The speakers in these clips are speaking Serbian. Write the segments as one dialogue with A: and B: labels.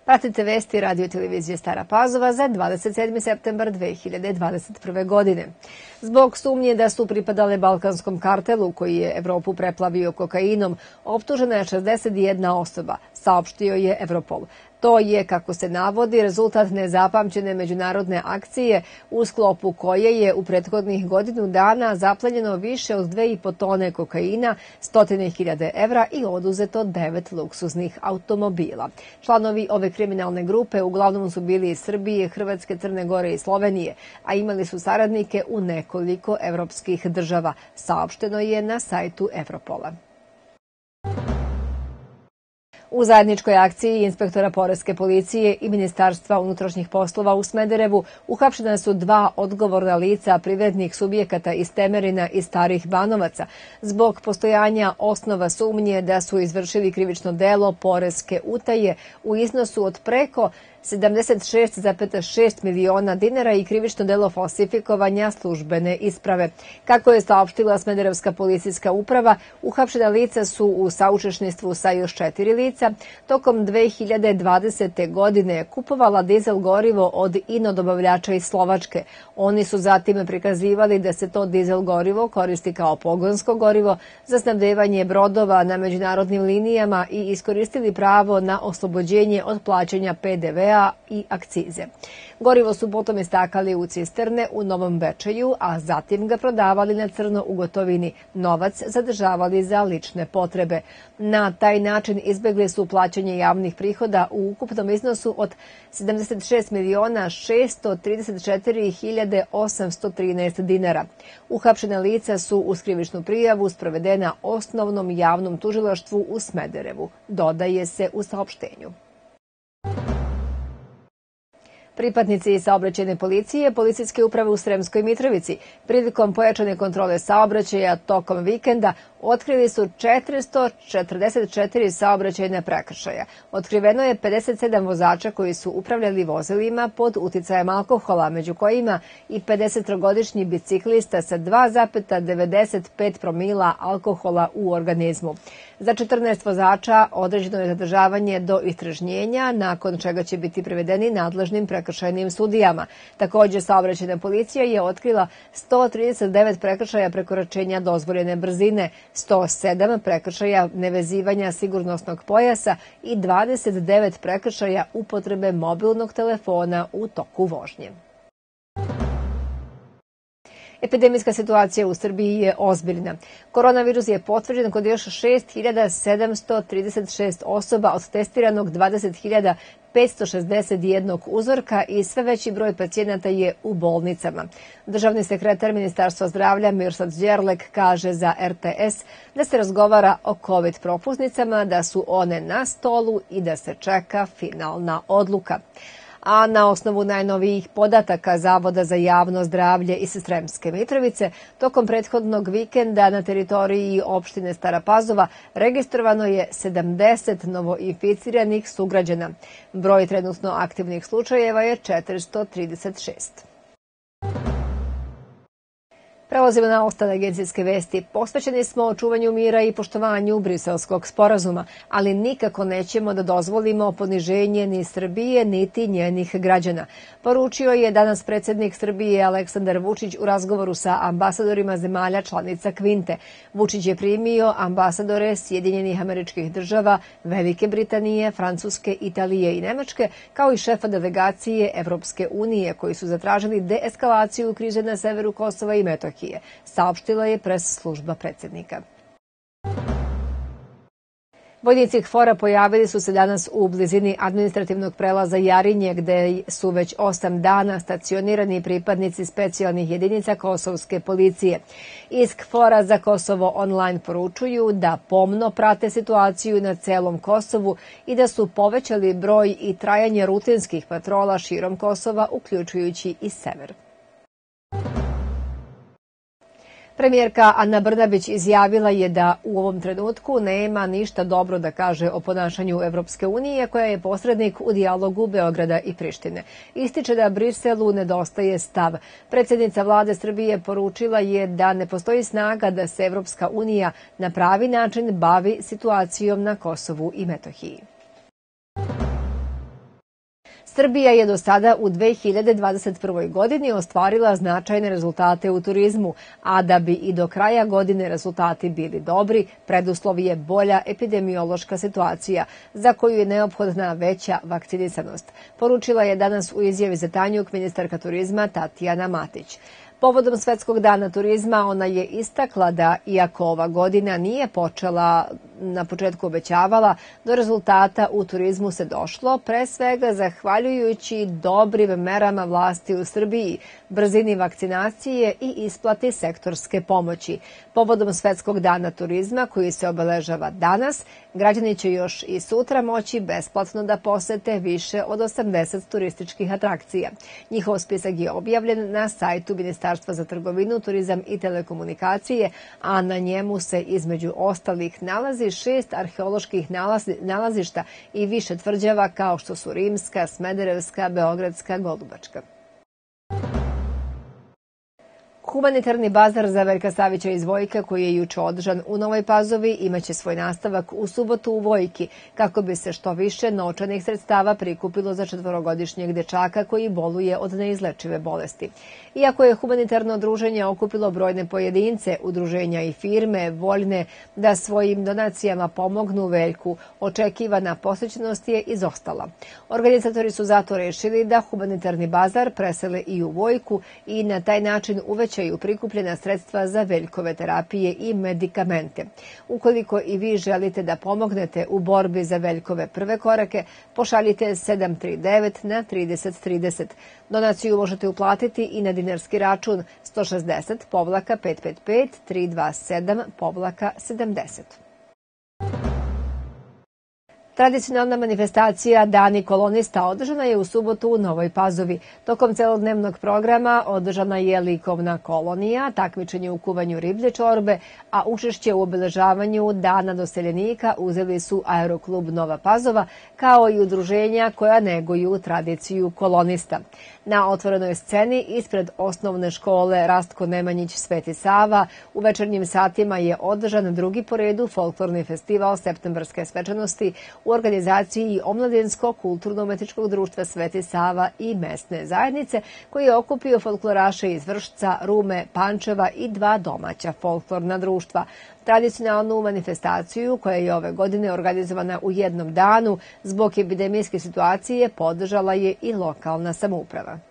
A: Pratite vesti radio televizije Stara Pazova za 27. septembar 2021. godine. Zbog sumnje da su pripadale balkanskom kartelu koji je Evropu preplavio kokainom, optužena je 61 osoba, saopštio je Europol. To je, kako se navodi, rezultat nezapamćene međunarodne akcije u sklopu koje je u prethodnih godinu dana zaplenjeno više od 2,5 tone kokaina, 100.000 evra i oduzeto 9 luksuznih automobila. Članovi ove kriminalne grupe uglavnom su bili iz Srbije, Hrvatske, Crne Gore i Slovenije, a imali su saradnike u nekoliko evropskih država, saopšteno je na sajtu Europola. U zajedničkoj akciji inspektora poreske policije i Ministarstva unutrašnjih poslova u Smederevu uhapšena su 2 odgovorna lica privrednih subjekata iz Temerina i Starih Banovaca zbog postojanja osnova sumnje da su izvršili krivično delo poreske utaje u iznosu od preko 76,6 miliona dinara i krivično delo falsifikovanja službene isprave. Kako je saopštila Smederevska policijska uprava, uhapšena lica su u saučešništvu sa još 4 lica tokom 2020. godine kupovala dizel gorivo od dobavljača iz Slovačke. Oni su zatim prikazivali da se to dizel gorivo koristi kao pogonsko gorivo za snabdevanje brodova na međunarodnim linijama i iskoristili pravo na oslobođenje od plaćanja PDV-a i akcize. Gorivo su potom istakali u cisterne u Novom Bečeju, a zatim ga prodavali na crno u gotovini. Novac zadržavali za lične potrebe. Na taj način izbegli su plaćanje javnih prihoda u ukupnom iznosu od 76.634.813 dinara. Uhapšena lica su uz krivičnu prijavu sprovedena Osnovnom javnom tužilaštvu u Smederevu, dodaje se u saopštenju. Pripadnici saobraćajne policije Policijske uprave u Sremskoj Mitrovici prilikom pojačane kontrole saobraćaja tokom vikenda otkrili su 444 saobraćajne prekršaja. Otkriveno je 57 vozača koji su upravljali vozilima pod uticajem alkohola, među kojima i 53-godišnji biciklista sa 2,95 promila alkohola u organizmu. Za 14 vozača određeno je zadržavanje do istražnjenja, nakon čega će biti privedeni nadležnim prekršajnim sudijama. Također, saobraćajna policija je otkrila 139 prekršaja prekoračenja dozvoljene brzine, 107 prekršaja nevezivanja sigurnosnog pojasa i 29 prekršaja upotrebe mobilnog telefona u toku vožnje. Epidemijska situacija u Srbiji je ozbiljna. Koronavirus je potvrđen kod još 6.736 osoba od testiranog 20.561 uzorka i sve veći broj pacijenata je u bolnicama. Državni sekretar Ministarstva zdravlja Mirsad Đerlek kaže za RTS da se razgovara o COVID propusnicama, da su one na stolu i da se čeka finalna odluka. A na osnovu najnovijih podataka Zavoda za javno zdravlje iz Sremske Mitrovice, tokom prethodnog vikenda na teritoriji opštine Stara Pazova registrovano je 70 novoinficiranih sugrađana. Broj trenutno aktivnih slučajeva je 436. Prelazimo na ostale agencijske vesti. Posvećeni smo očuvanju mira i poštovanju Briselskog sporazuma, ali nikako nećemo da dozvolimo poniženje ni Srbije, niti njenih građana. Poručio je danas predsjednik Srbije Aleksandar Vučić u razgovoru sa ambasadorima zemalja članica Kvinte. Vučić je primio ambasadore Sjedinjenih Američkih Država, Velike Britanije, Francuske, Italije i Nemačke, kao i šefa delegacije Evropske unije, koji su zatražili deeskalaciju krize na severu Kosova i Metohije, saopštila je pres služba predsjednika. Vojnici KFOR-a pojavili su se danas u blizini administrativnog prelaza Jarinje, gde su već 8 dana stacionirani pripadnici specijalnih jedinica kosovske policije. Iz KFOR-a za Kosovo online poručuju da pomno prate situaciju na celom Kosovu i da su povećali broj i trajanje rutinskih patrola širom Kosova, uključujući i sever. Premijerka Ana Brnabić izjavila je da u ovom trenutku nema ništa dobro da kaže o ponašanju Evropske unije, koja je posrednik u dijalogu Beograda i Prištine. Ističe da Briselu nedostaje stav. Predsjednica vlade Srbije poručila je da ne postoji snaga da se Evropska unija na pravi način bavi situacijom na Kosovu i Metohiji. Srbija je do sada u 2021. godini ostvarila značajne rezultate u turizmu, a da bi i do kraja godine rezultati bili dobri, preduslov je bolja epidemiološka situacija, za koju je neophodna veća vakcinisanost, poručila je danas u izjavi za Tanjuk ministarka turizma Tatjana Matić. Povodom Svetskog dana turizma ona je istakla da, iako ova godina nije počela na početku obećavala, do rezultata u turizmu se došlo, pre svega zahvaljujući dobrim merama vlasti u Srbiji, brzini vakcinacije i isplati sektorske pomoći. Povodom Svetskog dana turizma, koji se obeležava danas, građani će još i sutra moći besplatno da posete više od 80 turističkih atrakcija. Njihov spisak je objavljen na sajtu Ministarstva za trgovinu, turizam i telekomunikacije, a na njemu se između ostalih nalazi 6 arheoloških nalazišta i više tvrđava kao što su Rimska, Smederevska, Beogradska, Golubačka. Humanitarni bazar za Veljka Savića iz Vojka, koji je juče održan u Novoj Pazovi, imaće svoj nastavak u subotu u Vojki, kako bi se što više novčanih sredstava prikupilo za 4-godišnjeg dečaka koji boluje od neizlečive bolesti. Iako je humanitarno udruženje okupilo brojne pojedince, udruženja i firme voljne da svojim donacijama pomognu Veljku, očekivana posjećenost je izostala. Organizatori su zato rešili da humanitarni bazar presele i u Vojku i na taj način uvećaju prikupljena sredstva za Veljkove terapije i medikamente. Ukoliko i vi želite da pomognete u borbi za Veljkove prve korake, pošaljite 739 na 3030. Donaciju možete uplatiti i na dinarski račun 160-555 327-70. Tradicionalna manifestacija Dani kolonista održana je u subotu u Novoj Pazovi. Tokom celodnevnog programa održana je likovna kolonija, takmičenje u kuvanju riblje čorbe, a učešće u obeležavanju Dana doseljenika uzeli su Aeroklub Nova Pazova, kao i udruženja koja neguju tradiciju kolonista. Na otvorenoj sceni ispred osnovne škole Rastko Nemanjić Sveti Sava u večernjim satima je održan drugi po redu folklorni festival Septembarske svečanosti u organizaciji Omladinsko-kulturno-umetničkog društva Sveti Sava i mesne zajednice, koji je okupio folkloraše iz Vršca, Rume, Pančeva i 2 domaća folklorna društva. Tradicionalnu manifestaciju, koja je ove godine organizovana u jednom danu zbog epidemijske situacije, podržala je i lokalna samouprava.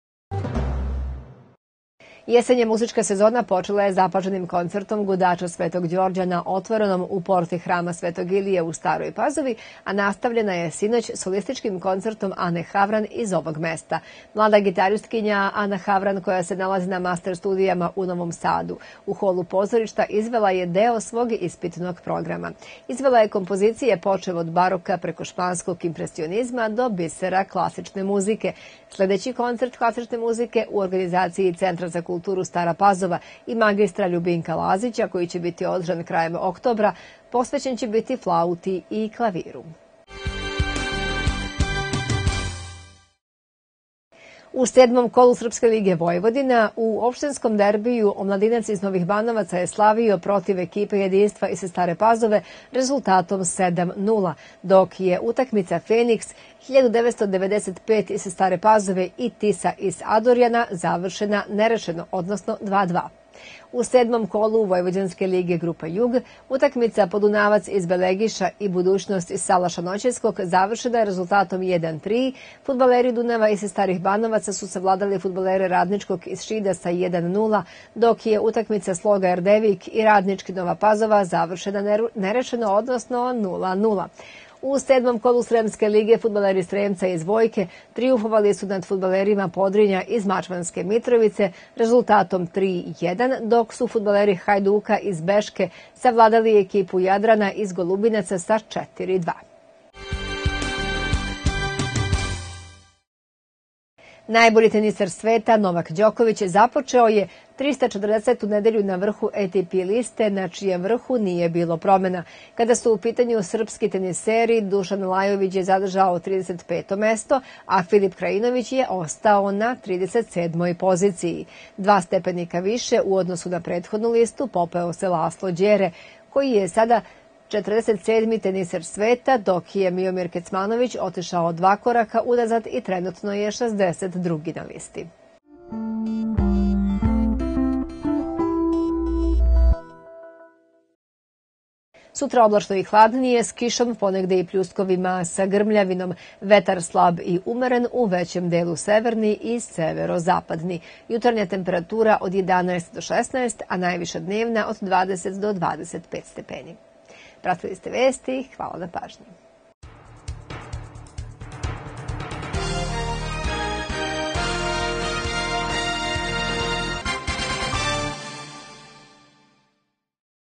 A: Jesenja muzička sezona počela je zapaženim koncertom Gudača Svetog Đorđa na otvorenom u porti Hrama Svetog Ilije u Staroj Pazovi, a nastavljena je sinoć solističkim koncertom Ane Havran iz ovog mesta. Mlada gitaristkinja Ana Havran, koja se nalazi na master studijama u Novom Sadu, u holu pozorišta izvela je deo svog ispitnog programa. Izvela je kompozicije počev od baroka preko španskog impresionizma do bisera klasične muzike. Sljedeći koncert klasične muzike u organizaciji Centra za kulturu Stara Pazova i magistra Ljubinka Lazića, koji će biti održan krajem oktobra, posvećen će biti flauti i klaviru. U 7. kolu Srpske lige Vojvodina u opštinskom derbiju Omladinac iz Novih Banovaca je slavio protiv ekipe Jedinstva iz Stare Pazove rezultatom 7:0, dok je utakmica Feniks 1995 iz Stare Pazove i Tisa iz Adorjana završena nerešeno, odnosno 2:2. U 7. kolu Vojvođanske lige Grupa Jug utakmica Podunavac iz Belegiša i Budućnost iz Salaša Noćajskog završena je rezultatom 1:3. Fudbaleri Dunava iz Starih Banovaca su savladali fudbalere Radničkog iz Šida sa 1:0, dok je utakmica Sloga Erdevik i Radnički Nova Pazova završena nerešeno, odnosno 0:0. U 7. kolu Sremske lige fudbaleri Sremca iz Vojke trijumfovali su nad fudbalerima Podrinja iz Mačvanske Mitrovice rezultatom 3:1, dok su fudbaleri Hajduka iz Beške savladali ekipu Jadrana iz Golubinaca sa 4:2. Najbolji tenisar sveta Novak Đoković započeo je 340. nedelju na vrhu ATP liste, na čijem vrhu nije bilo promjena. Kada su u pitanju srpski teniseri, Dušan Lajović je zadržao 35. mesto, a Filip Krajinović je ostao na 37. poziciji. 2 stepenika više u odnosu na prethodnu listu popeo se Laslo Đere, koji je sada 47. teniser sveta, dok je Miomir Kecmanović otišao 2 koraka unazad i trenutno je 62. na listi. Sutra oblačno i hladnije, s kišom, ponegde i pljuskovima sa grmljavinom, vetar slab i umeren, u većem delu severni i severozapadni. Jutarnja temperatura od 11 do 16, a najviša dnevna od 20 do 25 stepeni. Pratili ste vesti, hvala na pažnji.